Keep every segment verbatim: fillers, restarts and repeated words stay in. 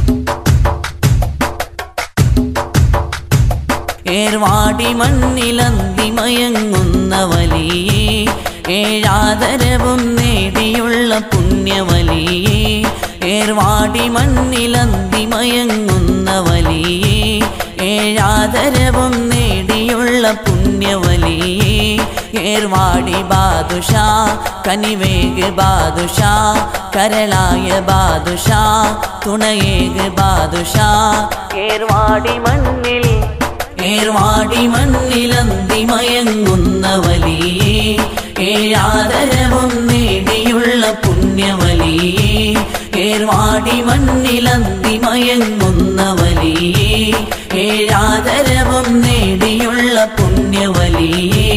ഏർവാടി മണ്ണിലന്തി മയങ്ങുന്ന വലിയേ ഏഴാദരവും നേടിയുള്ള പുണ്യവലിയേ ഏർവാടി മണ്ണിലന്തി മയങ്ങുന്ന വലിയേ ഏഴാദരവും നേടിയുള്ള പുണ്യവലിയേ ഏർവാടി ബാദുഷാ കനിവേഗ് ബാദുഷാ കരളായ ബാദുഷാ തുണയേഗ് ബാദുഷാ ഏർവാടി മണ്ണിൽ ഏർവാടി മണ്ണിലന്തി മയങ്ങുന്ന വലിയേ ഏഴാദരവും നേടിയുള്ള പുണ്യവലിയേ ഏർവാടി മണ്ണിലന്തി മയങ്ങുന്ന വലിയേ ഏഴാദരവും നേടിയുള്ള പുണ്യവലിയേ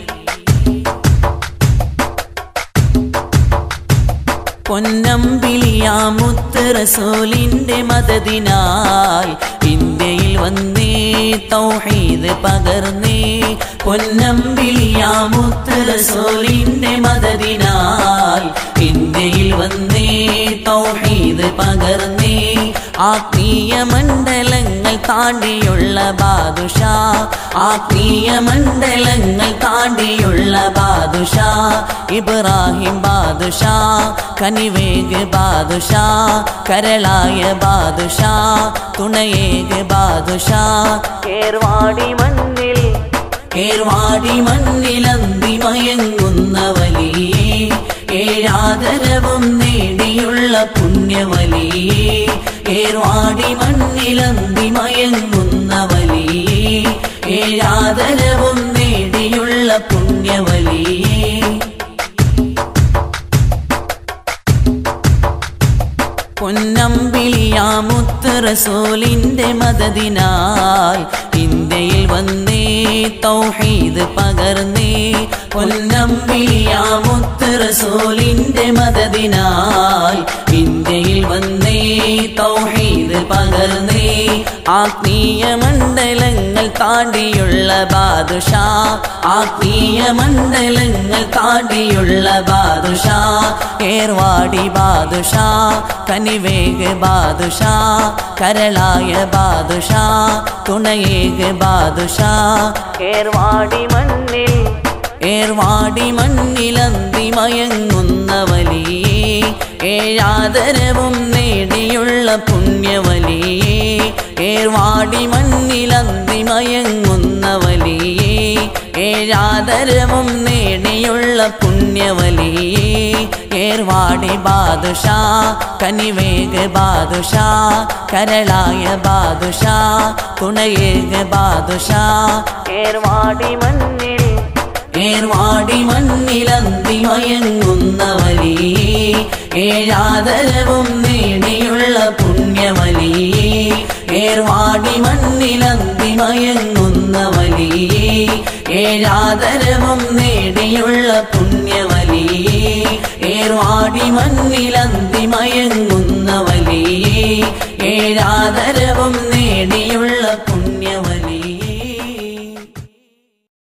പൊന്നമ്പിളിയാമുത്ത് റസൂലിന്റെ മദദിനായി ഇന്ത്യയിൽ വന്നേ തൗഹീദ് പകർന്നേ പൊന്നമ്പിളിയാമുത്ത് റസൂലിന്റെ മദദിനായി ഇന്ത്യയിൽ വന്നേ തൗഹീദ് പകർന്നേ ആത്മീയ മണ്ഡലങ്ങൾ താണ്ടിയുള്ള ബാദുഷാ ആത്മീയ മണ്ഡലങ്ങൾ താണ്ടിയുള്ള ബാദുഷാ ഇബ്രാഹിം ബാദുഷാ കനിവേഗ് ബാദുഷാ കരളായ ബാദുഷാ തുണയേഗ് ബാദുഷാ ഏർവാടി മണ്ണിൽ ഏർവാടി മണ്ണിലന്തി മയങ്ങുന്ന വലിയേ ഏഴാദരവും നേടിയുള്ള പുണ്യവലിയേ ഏർവാടി മണ്ണിലന്തി മയങ്ങുന്ന വലിയേ ഏഴാദരവും നേടിയുള്ള പുണ്യവലിയേ പൊന്നമ്പിളിയാമുത്ത് റസൂലിന്റെ മദദിനായി ഇന്ത്യയിൽ വന്നേ തൗഹീദ് പകർന്നേ പൊന്നമ്പിളിയാമുത്ത് റസൂലിന്റെ മദദിനായി ഇന്ത്യയിൽ വന്നേ തൗഹീദ് പകർന്നേ ആത്മീയ മണ്ഡലങ്ങൾ താണ്ടിയുള്ള ബാദുഷാ ആത്മീയ മണ്ഡലങ്ങൾ താണ്ടിയുള്ള ബാദുഷാ ഏർവാടി ബാദുഷാ കനിവേഗ് ബാദുഷാ കരളായ ബാദുഷാ തുണയേഗ് ബാദുഷാ ഏർവാടി മണ്ണിൽ ഏർവാടി മണ്ണിലന്തി മയങ്ങുന്ന വലിയേ ഏഴാദരവും നേടിയുള്ള പുണ്യവലിയേ ഏർവാടി മണ്ണിലന്തി മയങ്ങുന്ന വലിയേ ഏഴാദരവും നേടിയുള്ള പുണ്യവലിയേ ഏർവാടി ബാദുഷാ കനിവേഗ് ബാദുഷാ കരളായ ബാദുഷാ തുണയേഗ് ബാദുഷാ ഏർവാടി മണ്ണിൽ ഏർവാടി മണ്ണിലന്തി മയങ്ങുന്ന വലിയേ ഏഴാദരവും നേടിയുള്ള പുണ്യവലിയേ ഏർവാടി മണ്ണിലന്തി മയങ്ങുന്ന വലിയേ ഏഴാദരവും നേടിയുള്ള പുണ്യവലിയേ ഏർവാടി മണ്ണിലന്തി മയങ്ങുന്ന വലിയേ ഏഴാദരവും നേടിയുള്ള പുണ്യ